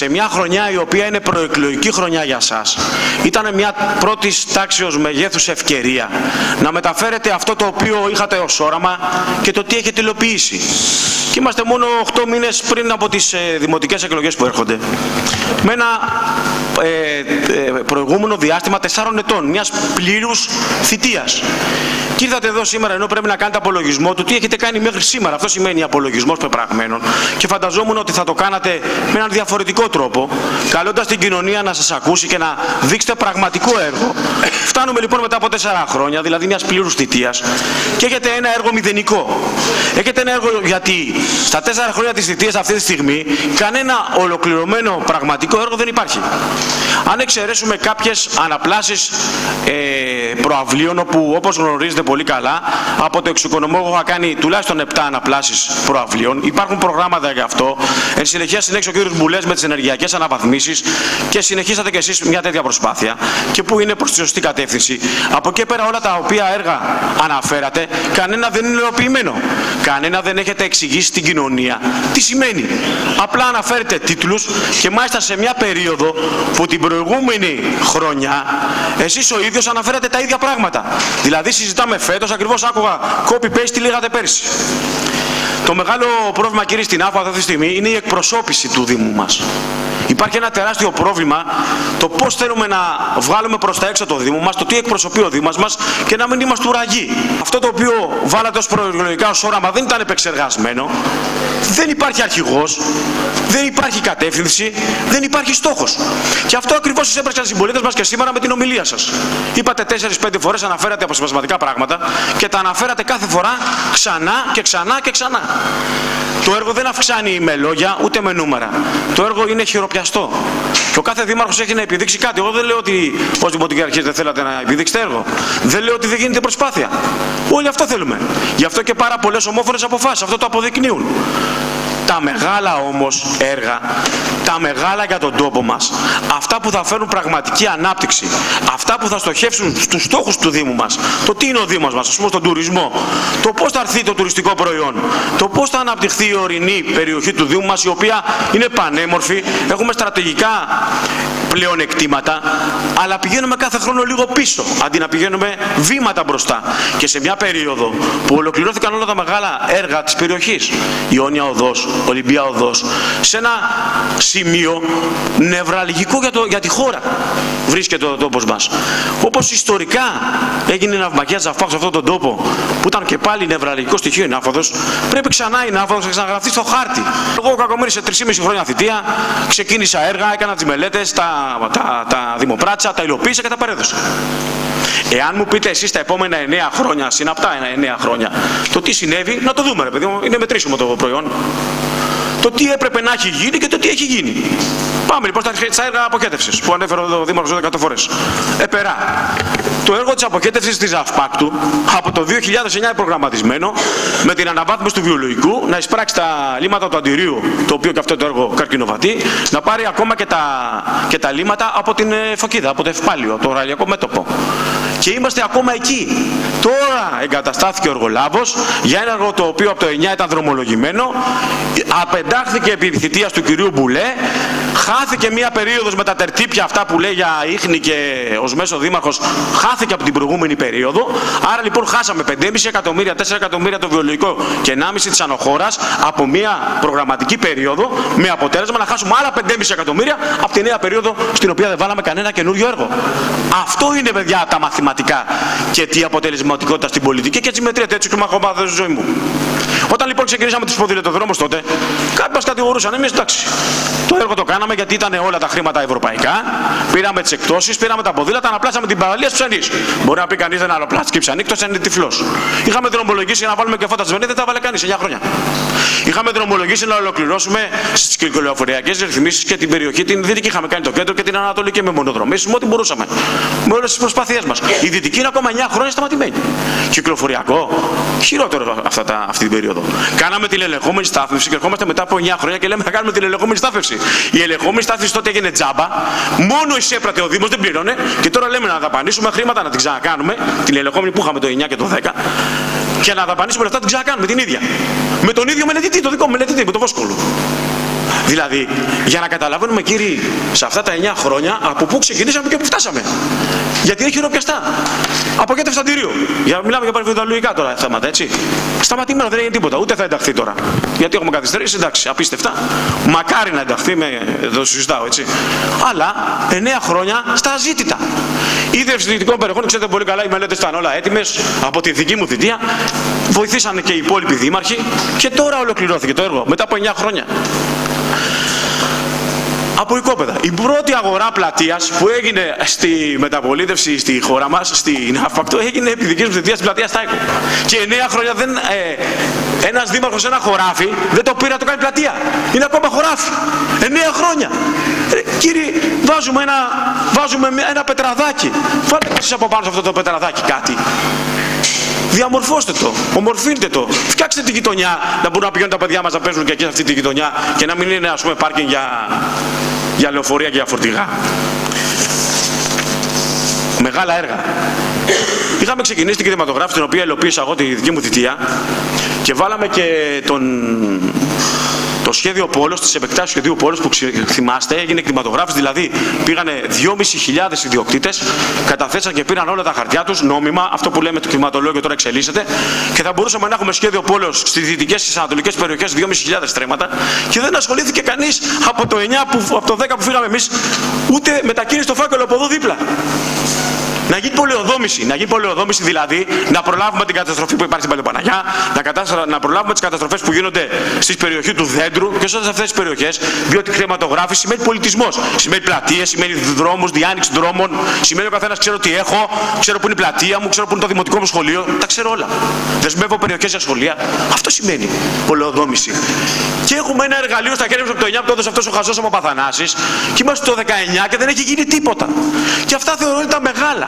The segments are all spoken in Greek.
σε μια χρονιά η οποία είναι προεκλογική χρονιά για σας, ήταν μια πρώτης τάξεως μεγέθους ευκαιρία να μεταφέρετε αυτό το οποίο είχατε ως όραμα και το τι έχετε υλοποιήσει. Και είμαστε μόνο 8 μήνες πριν από τις δημοτικές εκλογές που έρχονται. Με ένα προηγούμενο διάστημα 4 ετών, μιας πλήρους θητείας. Και ήρθατε εδώ σήμερα ενώ πρέπει να κάνετε απολογισμό του τι έχετε κάνει μέχρι σήμερα. Αυτό σημαίνει απολογισμός πεπραγμένων. Και φανταζόμουν ότι θα το κάνατε με έναν διαφορετικό τρόπο, καλώντας την κοινωνία να σας ακούσει και να δείξετε πραγματικό έργο. Φτάνουμε λοιπόν μετά από 4 χρόνια, δηλαδή μιας πλήρους θητείας, και έχετε ένα έργο μηδενικό. Έχετε ένα έργο γιατί στα 4 χρόνια της θητείας αυτή τη στιγμή κανένα ολοκληρωμένο πραγματικό έργο δεν υπάρχει. Αν εξαιρέσουμε κάποιες αναπλάσεις προαυλίων, όπου όπως γνωρίζετε πολύ καλά, από το εξοικονομώ είχα κάνει τουλάχιστον 7 αναπλάσεις προαυλίων. Υπάρχουν προγράμματα για αυτό. Εν συνεχεία συνέχισε ο κ. Μπουλές με τις ενεργειακές αναβαθμίσεις και συνεχίσατε κι εσείς μια τέτοια προσπάθεια και που είναι προς τη σωστή κατεύθυνση. Από εκεί πέρα όλα τα οποία έργα αναφέρατε, κανένα δεν είναι υλοποιημένο. Κανένα δεν έχετε εξηγήσει στην κοινωνία τι σημαίνει. Απλά αναφέρετε τίτλους και μάλιστα σε μια περίοδο που την προηγούμενη χρονιά εσείς ο ίδιος αναφέρατε τα ίδια πράγματα. Δηλαδή συζητάμε φέτος, ακριβώς άκουγα copy-paste τι λέγατε πέρσι. Το μεγάλο πρόβλημα, κύριε στην ΑΦΑ αυτή τη στιγμή είναι η εκπροσώπηση του Δήμου μας. Υπάρχει ένα τεράστιο πρόβλημα το πώς θέλουμε να βγάλουμε προς τα έξω το Δήμο μας, το τι εκπροσωπεί ο Δήμος μας και να μην είμαστε ουραγοί. Αυτό το οποίο βάλατε ως προεκλογικά ως όραμα δεν ήταν επεξεργασμένο, δεν υπάρχει αρχηγός, δεν υπάρχει κατεύθυνση, δεν υπάρχει στόχος. Και αυτό ακριβώς σας έπρεξαν οι συμπολίτες μας και σήμερα με την ομιλία σας. Είπατε 4-5 φορές, αναφέρατε αποσπασματικά πράγματα και τα αναφέρατε κάθε φορά ξανά και ξανά και ξανά. Το έργο δεν αυξάνει με λόγια ούτε με νούμερα. Το έργο είναι χειροπιαστό. Και ο κάθε δήμαρχος έχει να επιδείξει κάτι. Εγώ δεν λέω ότι ως δημοτική αρχή δεν θέλατε να επιδείξετε έργο. Δεν λέω ότι δεν γίνεται προσπάθεια. Όλοι αυτό θέλουμε. Γι' αυτό και πάρα πολλές ομόφωνες αποφάσεις αυτό το αποδεικνύουν. Τα μεγάλα όμως έργα, τα μεγάλα για τον τόπο μας, αυτά που θα φέρουν πραγματική ανάπτυξη, αυτά που θα στοχεύσουν στους στόχους του Δήμου μας, το τι είναι ο Δήμος μας, ας πούμε στον τουρισμό, το πώς θα έρθει το τουριστικό προϊόν, το πώς θα αναπτυχθεί η ορεινή περιοχή του Δήμου μας, η οποία είναι πανέμορφη, έχουμε στρατηγικά πλεονεκτήματα, αλλά πηγαίνουμε κάθε χρόνο λίγο πίσω, αντί να πηγαίνουμε βήματα μπροστά. Και σε μια περίοδο που ολοκληρώθηκαν όλα τα μεγάλα έργα της περιοχής, η Αιώνια Οδός, Ολυμπία Οδός, σε ένα σημείο νευραλγικό για τη χώρα βρίσκεται ο τόπος μας. Όπως ιστορικά έγινε η ναυμαχία Ζαφάχου σε αυτόν τον τόπο, που ήταν και πάλι νευραλγικό στοιχείο η Νάφοδος, πρέπει ξανά η Νάφοδος να ξαναγραφτεί στο χάρτη. Εγώ Κακομοίρη σε 3,5 χρόνια θητεία ξεκίνησα έργα, έκανα τις μελέτες, τα δημοπράτησα, τα υλοποίησα και τα παρέδωσα. Εάν μου πείτε εσείς τα επόμενα 9 χρόνια, συναπτά 9 χρόνια, το τι συνέβη, να το δούμε ρε παιδί μου, είναι μετρήσιμο το προϊόν. Το τι έπρεπε να έχει γίνει και το τι έχει γίνει. Πάμε λοιπόν στα έργα αποχέτευσης που ανέφερε ο Δήμαρχος 100 φορές. Επερά. Το έργο της αποχέτευσης της ΑΦΠΑΚΤΟΥ από το 2009 είναι προγραμματισμένο με την αναβάθμιση του βιολογικού να εισπράξει τα λίμματα του Αντιρίου, το οποίο και αυτό το έργο καρκινοβατεί, να πάρει ακόμα και τα λίμματα από την Φωκίδα, από το Ευπάλιο, το ραλιακό μέτωπο. Και είμαστε ακόμα εκεί. Τώρα εγκαταστάθηκε ο εργολάβος για ένα έργο το οποίο από το 9 ήταν δρομολογημένο, απεντάχθηκε επί θητείας του κυρίου Μπουλέ, χάθηκε μια περίοδος με τα τερτύπια αυτά που λέει για ίχνη και ως μέσο δήμαρχος, χάθηκε από την προηγούμενη περίοδο. Άρα λοιπόν χάσαμε 5,5 εκατομμύρια, 4 εκατομμύρια το βιολογικό και 1,5 της ανοχώρας από μια προγραμματική περίοδο, με αποτέλεσμα να χάσουμε άλλα 5,5 εκατομμύρια από τη νέα περίοδο στην οποία δεν βάλαμε κανένα καινούριο έργο. Αυτό είναι παιδιά τα μαθηματικά και τι αποτελεσματικότητα στην πολιτική και έτσι μετριέται, έτσι και με έχω μάθει στη ζωή μου. Όταν λοιπόν ξεκινήσαμε τους ποδηλατοδρόμους τότε, κάποιοι μας κατηγορούσαν. Εμείς εντάξει, το έργο το κάναμε γιατί ήταν όλα τα χρήματα ευρωπαϊκά. Πήραμε τις εκτόσεις, πήραμε τα ποδήλατα, αναπλάσαμε την παραλία της Ψανής. Μπορεί να πει κανείς δεν αναπλάστηκε η Ψανή, εκτός αν είναι τυφλός. Είχαμε δρομολογήσει για να βάλουμε και φώτα της Βενή, δεν τα βάλε κανείς 9 χρόνια. Είχαμε δρομολογήσει να ολοκληρώσουμε στις κυκλοφοριακές ρυθμίσεις και την περιοχή την δυτική. Είχαμε κάνει το κέντρο και την ανατολική με μονοδρομήσεις, με ό,τι μπορούσαμε. Με όλες τις προσπάθειές μας. Η δυτική είναι ακόμα 9 χρόνια σταματημένη. Κυκλοφοριακό, χειρότερο αυτή την περίοδο. Κάναμε την ελεγχόμενη στάθμευση και ερχόμαστε μετά από 9 χρόνια και λέμε θα κάνουμε την ελεγχόμενη στάθμευση. Η ελεγχόμενη στάθμευση τότε έγινε τζάμπα, μόνο εισέπρατε ο Δήμος, δεν πλήρωνε και τώρα λέμε να δαπανίσουμε χρήματα να την ξανακάνουμε, την ελεγχόμενη που είχαμε το 9 και το 10, και να δαπανίσουμε λεφτά την ξανακάνουμε την ίδια. Με τον ίδιο μελετητή, το δικό μου μελετητή, με τον Βόσκολο. Δηλαδή, για να καταλαβαίνουμε, κύριοι, σε αυτά τα 9 χρόνια από πού ξεκινήσαμε και πού φτάσαμε. Γιατί έχει χειροπιαστά. Απογοήτευση αντιρρίου. Μιλάμε για παρεμβολικά τώρα θέματα, έτσι. Σταματημένο, δεν έγινε τίποτα. Ούτε θα ενταχθεί τώρα. Γιατί έχουμε καθυστερήσει, εντάξει, απίστευτα. Μακάρι να ενταχθεί, το συζητάω, έτσι. Αλλά 9 χρόνια στα αζήτητα. Η ίδρυυση δυτικών περιοχών, ξέρετε πολύ καλά, οι μελέτες ήταν όλα έτοιμες από τη δική μου θητεία. Βοηθήσανε και οι υπόλοιποι δήμαρχοι και τώρα ολοκληρώθηκε το έργο μετά από 9 χρόνια. Από οικόπεδα. Η πρώτη αγορά πλατείας που έγινε στη μεταπολίτευση στη χώρα μας, στην Αύπακτο, έγινε επί δικής μου θητείας στην πλατεία Στάικο. Και 9 χρόνια ένας δήμαρχος ένα χωράφι δεν το πήρε να το κάνει πλατεία. Είναι ακόμα χωράφι. 9 χρόνια. Κύριοι, βάζουμε ένα πετραδάκι. Φάτε εσείς από πάνω σε αυτό το πετραδάκι κάτι. Διαμορφώστε το, ομορφύνετε το, φτιάξτε τη γειτονιά να μπορούν να πηγαίνουν τα παιδιά μας να παίζουν και εκεί σε αυτή τη γειτονιά και να μην είναι, ας πούμε, πάρκινγκ για λεωφορεία και για φορτηγά. Μεγάλα έργα. Είχαμε ξεκινήσει την κινηματογράφηση, την οποία υλοποίησα εγώ τη δική μου θητεία και βάλαμε και το σχέδιο Πόλος, τις επεκτάσεις του σχεδίου Πόλος που θυμάστε, έγινε κτηματογράφηση, δηλαδή πήγανε 2.500 ιδιοκτήτες, καταθέσαν και πήραν όλα τα χαρτιά τους, νόμιμα, αυτό που λέμε το κτηματολόγιο τώρα εξελίσσεται, και θα μπορούσαμε να έχουμε σχέδιο Πόλος στις δυτικές και στις ανατολικές περιοχές 2.500 στρέμματα και δεν ασχολήθηκε κανείς από το 9, από το 10 που φύγαμε εμείς, ούτε μετακίνησε το φάκελο από εδώ δίπλα. Να γίνει πολεοδόμηση, δηλαδή να προλάβουμε την καταστροφή που υπάρχει στην Παλαιοπαναγιά, να προλάβουμε τις καταστροφές που γίνονται στις περιοχές του Δέντρου και σε αυτές τις περιοχές, διότι χρηματογράφηση σημαίνει πολιτισμός. Σημαίνει πλατείες, σημαίνει δρόμους, διάνοιξη δρόμων, σημαίνει ο καθένας ξέρω τι έχω, ξέρω που είναι η πλατεία μου, ξέρω που είναι το δημοτικό μου σχολείο, τα ξέρω όλα. Δεσμεύω περιοχές για σχολεία. Αυτό σημαίνει πολεοδόμηση. Και έχουμε ένα εργαλείο στα χέρια μας από το 9 που το έδωσε αυτός ο χαζός ο Παπαθανάσης και είμαστε το 19 και δεν έχει γίνει τίποτα. Και αυτά θεωρούνται μεγάλα.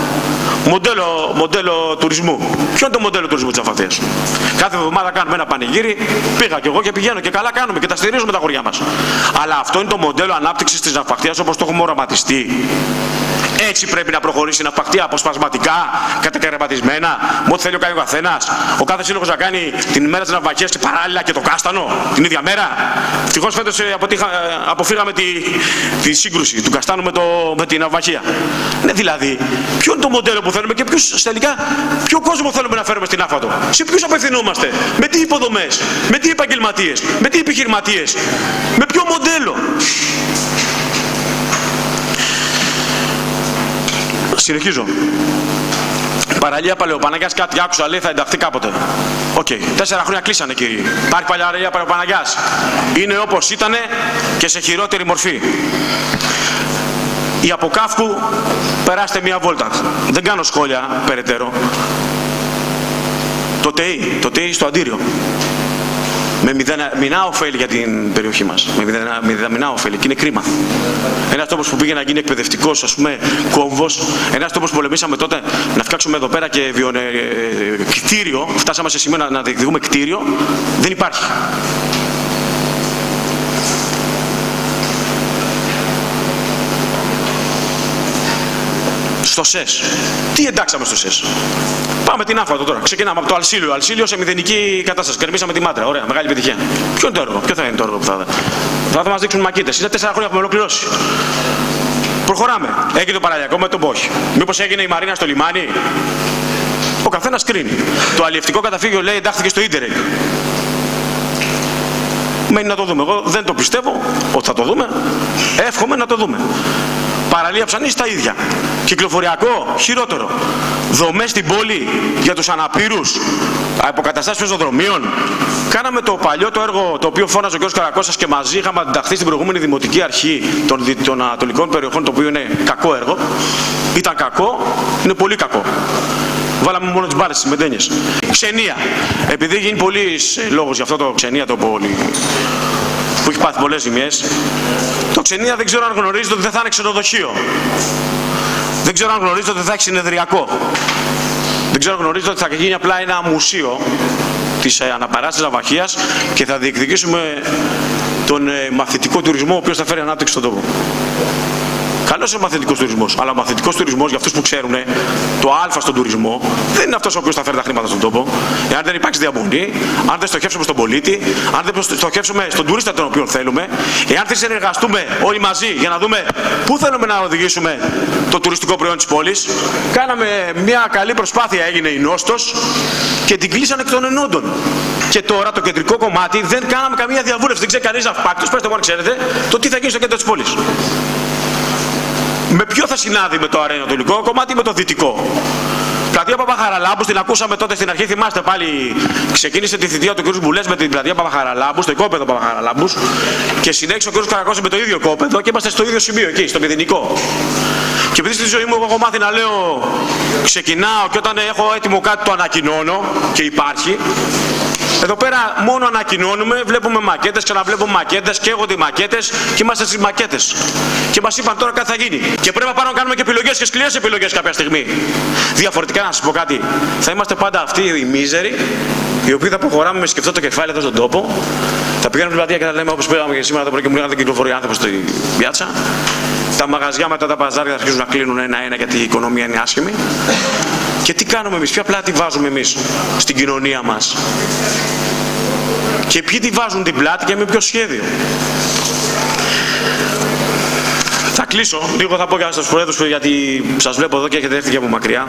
Μοντέλο τουρισμού. Ποιο είναι το μοντέλο τουρισμού της Ναυπακτίας? Κάθε εβδομάδα κάνουμε ένα πανηγύρι, πήγα κι εγώ και πηγαίνω και καλά κάνουμε και τα στηρίζουμε τα χωριά μας. Αλλά αυτό είναι το μοντέλο ανάπτυξης της Ναυπακτίας όπως το έχουμε οραματιστεί? Έτσι πρέπει να προχωρήσει η Ναυπακτία, αποσπασματικά, κατακαιρματισμένα, με ό,τι θέλει ο κάνει ο καθένας. Ο κάθε σύλλογος να κάνει την ημέρα της Ναυμαχίας και παράλληλα και το κάστανο την ίδια μέρα. Ευτυχώς φέτος αποφύγαμε τη σύγκρουση του καστάνου με την Ναυμαχία. Ναι, δηλαδή, ποιο είναι το μοντέλο που θέλουμε και τελικά ποιο κόσμο θέλουμε να φέρουμε στην Άφατο? Σε ποιους απευθυνόμαστε? Με τι υποδομές? Με τι επαγγελματίες? Με τι επιχειρηματίες? Με ποιο μοντέλο? Συνεχίζω. Παραλία Παλαιοπαναγιάς, κάτι άκουσα, λέει θα ενταχθεί κάποτε. Οκ. 4 χρόνια κλείσανε, κύριοι. Υπάρχει παραλία Παλαιοπαναγιάς. Είναι όπως ήτανε και σε χειρότερη μορφή. Η Αποκάφκου, περάστε μία βόλτα. Δεν κάνω σχόλια περαιτέρω. Το ΤΕΙ στο Αντίριο. Με μηδαμινά ωφέλη για την περιοχή μας. Με μηδαμινά ωφέλη. Και είναι κρίμα. Ένας τόπος που πήγε να γίνει εκπαιδευτικός, ας πούμε, κόμβος. Ένας τόπος που πολεμήσαμε τότε να φτιάξουμε εδώ πέρα και κτίριο. Φτάσαμε σε σημείο να διεκδικούμε κτίριο. Δεν υπάρχει. Στο ΣΕΣ. Τι εντάξαμε στο ΣΕΣ? Πάμε την Άφατο τώρα. Ξεκινάμε από το Αλσίλιο. Αλσίλιο σε μηδενική κατάσταση. Κερδίσαμε τη Μάντρα. Ωραία, μεγάλη επιτυχία. Ποιο είναι το έργο? Ποιο θα είναι το έργο που θα μας δείξουν μακίτες? Είναι 4 χρόνια που έχουμε ολοκληρώσει. Προχωράμε. Έγινε το παραλιακό με τον Μπόχ. Μήπως έγινε η Μαρίνα στο λιμάνι? Ο καθένας κρίνει. Το αλλιευτικό καταφύγιο, λέει, εντάχθηκε στο Ίντερεκ. Μένει να το δούμε. Εγώ δεν το πιστεύω ότι θα το δούμε. Εύχομαι να το δούμε. Παραλία Ψανής τα ίδια. Κυκλοφοριακό, χειρότερο. Δομές στην πόλη για τους αναπήρους, αποκαταστάσεις πεζοδρομίων. Κάναμε το παλιό το έργο το οποίο φώναζε ο κ. Καρακώσας και μαζί είχαμε αντιταχθεί στην προηγούμενη Δημοτική Αρχή των Ανατολικών Περιοχών, το οποίο είναι κακό έργο. Ήταν κακό, είναι πολύ κακό. Βάλαμε μόνο τις μπάλες στις μεντένιες. Ξενία. Επειδή γίνει πολλής λόγος για αυτό το Ξενία το πόλι, που έχει πάθει πολλές ζημιές, το Ξενία δεν ξέρω αν γνωρίζετε ότι δεν θα είναι ξενοδοχείο. Δεν ξέρω αν γνωρίζετε ότι δεν θα έχει συνεδριακό. Δεν ξέρω αν γνωρίζετε ότι θα γίνει απλά ένα μουσείο της αναπαράστασης Ναυμαχίας και θα διεκδικήσουμε τον μαθητικό τουρισμό, ο οποίος θα φέρει ανάπτυξη στον τόπο. Καλός είναι ο μαθητικός τουρισμός. Αλλά ο μαθητικός τουρισμός, για αυτούς που ξέρουν, το Α στον τουρισμό, δεν είναι αυτός ο οποίος θα φέρει τα χρήματα στον τόπο. Εάν δεν υπάρξει διαμονή, αν δεν στοχεύσουμε στον πολίτη, αν δεν στοχεύσουμε στον τουρίστα τον οποίο θέλουμε, εάν δεν συνεργαστούμε όλοι μαζί για να δούμε πού θέλουμε να οδηγήσουμε το τουριστικό προϊόν της πόλης. Κάναμε μια καλή προσπάθεια, έγινε η Νόστος και την κλείσανε εκ των ενόντων. Και τώρα το κεντρικό κομμάτι δεν κάναμε καμία διαβούλευση. Δεν ξέρει κανείς αυπάκτος, πέστε μου αν ξέρετε, το τι θα γίνει στο κέντρο της πόλης. Με ποιο θα συνάδει, με το ανατολικό κομμάτι ή με το δυτικό. Πλατεία Παπαχαραλάμπους, την ακούσαμε τότε στην αρχή, θυμάστε πάλι, ξεκίνησε τη θητεία του κ. Μπουλές με την πλατεία Παπαχαραλάμπους, στο οικόπεδο Παπαχαραλάμπους και συνέχισε ο κ. Καρακώσης με το ίδιο οικόπεδο και είμαστε στο ίδιο σημείο εκεί, στο μηδενικό. Και επειδή στη ζωή μου έχω μάθει να λέω, ξεκινάω και όταν έχω έτοιμο κάτι το ανακοινώνω και υπάρχει. Εδώ πέρα μόνο ανακοινώνουμε, βλέπουμε μακέτες, ξαναβλέπουμε μακέτες, καίγονται οι μακέτες και είμαστε στις μακέτες. Και μας είπαν τώρα κάτι θα γίνει. Και πρέπει να κάνουμε και επιλογές και σκληρές επιλογές κάποια στιγμή. Διαφορετικά να σας πω κάτι, θα είμαστε πάντα αυτοί οι μίζεροι, οι οποίοι θα προχωράμε με σκεφτό το κεφάλι εδώ στον τόπο. Θα πηγαίνουμε στην πλατεία και θα λέμε όπως πήγαμε και σήμερα το πρωί και μου λέγανε δεν κυκλοφορεί άνθρωπος στη πιάτσα. Τα μαγαζιά μετά τα παζάρια θα αρχίζουν να κλείνουν ένα-ένα γιατί η οικονομία είναι άσχημη. Και τι κάνουμε εμείς, ποια πλάτη βάζουμε εμείς στην κοινωνία μας. Και ποιοι τη βάζουν την πλάτη και με ποιο σχέδιο. Θα κλείσω, λίγο θα πω για στους προέδρους γιατί σας βλέπω εδώ και έχετε έρθει και από μακριά.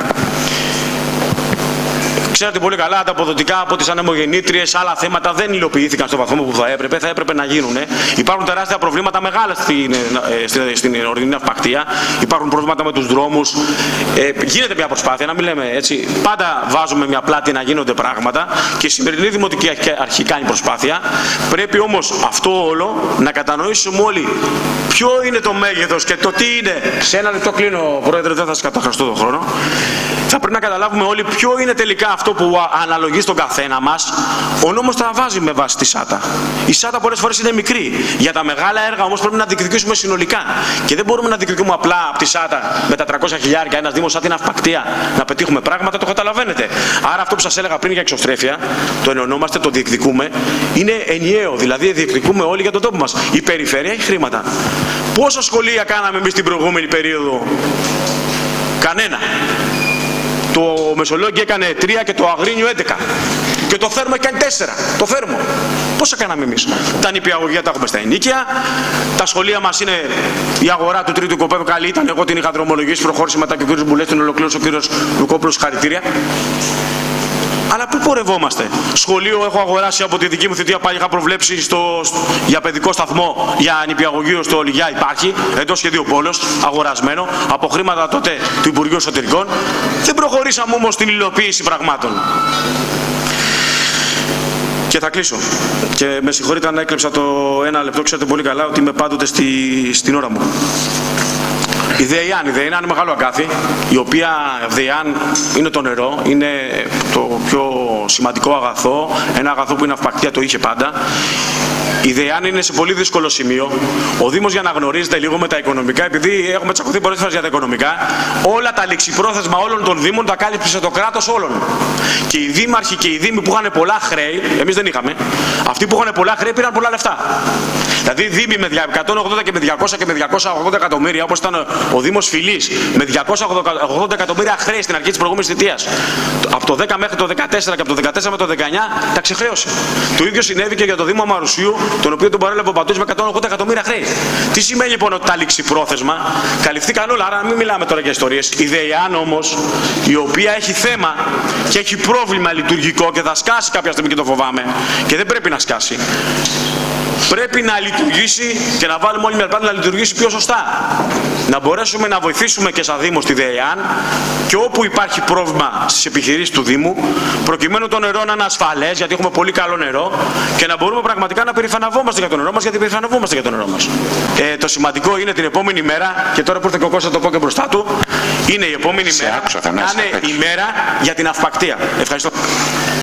Ξέρετε πολύ καλά, τα αποδοτικά από τις ανεμογεννήτριες, άλλα θέματα δεν υλοποιήθηκαν στο βαθμό που θα έπρεπε να γίνουν. Υπάρχουν τεράστια προβλήματα μεγάλα στην ορεινή αυπακτία. Υπάρχουν προβλήματα με τους δρόμους. Γίνεται μια προσπάθεια, να μην λέμε έτσι. Πάντα βάζουμε μια πλάτη να γίνονται πράγματα και η σημερινή Δημοτική Αρχή κάνει προσπάθεια. Πρέπει όμως αυτό όλο να κατανοήσουμε όλοι ποιο είναι το μέγεθος και το τι είναι. Σε ένα λεπτό κλείνω, Πρόεδρε, δεν θα σας καταχραστώ τον χρόνο. Θα πρέπει να καταλάβουμε όλοι ποιο είναι τελικά αυτό που αναλογεί στον καθένα μας. Ο νόμος τα βάζει με βάση τη ΣΑΤΑ. Η ΣΑΤΑ πολλές φορές είναι μικρή. Για τα μεγάλα έργα όμως πρέπει να διεκδικήσουμε συνολικά. Και δεν μπορούμε να διεκδικούμε απλά από τη ΣΑΤΑ με τα 300.000 ένας Δήμος σαν την αυπακτία να πετύχουμε πράγματα, το καταλαβαίνετε. Άρα αυτό που σας έλεγα πριν για εξωστρέφεια, το ενωνόμαστε, το διεκδικούμε, είναι ενιαίο. Δηλαδή διεκδικούμε όλοι για τον τόπο μας. Η περιφέρεια έχει χρήματα. Πόσα σχολεία κάναμε εμείς την προηγούμενη περίοδο? Κανένα. Το Μεσολόγγι έκανε 3 και το Αγρίνιο 11. Και το Θέρμο έκανε 4. Το Θέρμο. Πόσα κάναμε εμείς? Τα νηπιαγωγεία τα έχουμε στα ενίκια. Τα σχολεία μας είναι η αγορά του τρίτου οικοπαίδου. Καλή ήταν. Εγώ την είχα δρομολογήσει. Προχώρησε μετά και ο κ. Μπουλές, την ολοκλήρωσε ο κ. Λουκόπουλος. Χαρητήρια. Αλλά πού πορευόμαστε? Σχολείο έχω αγοράσει από τη δική μου θητεία, πάλι είχα προβλέψει για παιδικό σταθμό, για νηπιαγωγείο στο Λιγιά υπάρχει, εντός σχεδίου πόλος, αγορασμένο, από χρήματα τότε του Υπουργείου Εσωτερικών. Δεν προχωρήσαμε όμως στην υλοποίηση πραγμάτων. Και θα κλείσω. Και με συγχωρείτε αν έκλεψα το 1 λεπτό, ξέρετε πολύ καλά ότι είμαι πάντοτε στην ώρα μου. Η ΔΕΙΑΝ είναι μεγάλο αγκάθι, η οποία ΔΕΙΑΝ είναι το νερό, είναι το πιο σημαντικό αγαθό, ένα αγαθό που είναι αυπακτία, το είχε πάντα. Η ΔΕΙΑΝ είναι σε πολύ δύσκολο σημείο. Ο Δήμος, για να γνωρίζετε λίγο με τα οικονομικά, επειδή έχουμε τσακωθεί πολλές φορές για τα οικονομικά, όλα τα ληξιπρόθεσμα όλων των Δήμων τα κάλυψε το κράτος όλων. Και οι δήμαρχοι και οι δήμοι που είχαν πολλά χρέη, εμείς δεν είχαμε, αυτοί που είχαν πολλά χρέη πήραν πολλά λεφτά. Δηλαδή δήμοι με 180 και με 200 και με 280 εκατομμύρια, όπως ήταν ο Δήμος Φιλής, με 280 εκατομμύρια χρέη στην αρχή της προηγούμενης θητείας. Από το 10 μέχρι το 14 και από το 14 με το 19 τα ξεχρέωσε. Το ίδιο συνέβη και για το Δήμο Μαρουσίου, τον οποίο τον παρέλαβε ο Πατούς με 180 εκατομμύρια χρέη. Τι σημαίνει λοιπόν ότι τα ληξιπρόθεσμα καλυφθήκαν όλα, άρα μην μιλάμε τώρα για ιστορίες. Η ΔΕΙΑΝ όμως, η οποία έχει θέμα και έχει πρόβλημα λειτουργικό και θα σκάσει κάποια στιγμή και το φοβάμαι και δεν πρέπει να σκάσει. Πρέπει να λειτουργήσει και να βάλουμε όλοι μια πλάτη να λειτουργήσει πιο σωστά. Να μπορέσουμε να βοηθήσουμε και σαν Δήμο στη ΔΕΙΑΝ και όπου υπάρχει πρόβλημα στις επιχειρήσεις του Δήμου, προκειμένου το νερό να είναι ασφαλές, γιατί έχουμε πολύ καλό νερό, και να μπορούμε πραγματικά να περηφανευόμαστε για το νερό μας, γιατί περηφανευόμαστε για το νερό μας. Το σημαντικό είναι την επόμενη μέρα, και τώρα που ήρθε και ο Κώστας, θα το πω και μπροστά του, είναι η επόμενη μέρα να είναι η μέρα για την αυπακτία. Ευχαριστώ.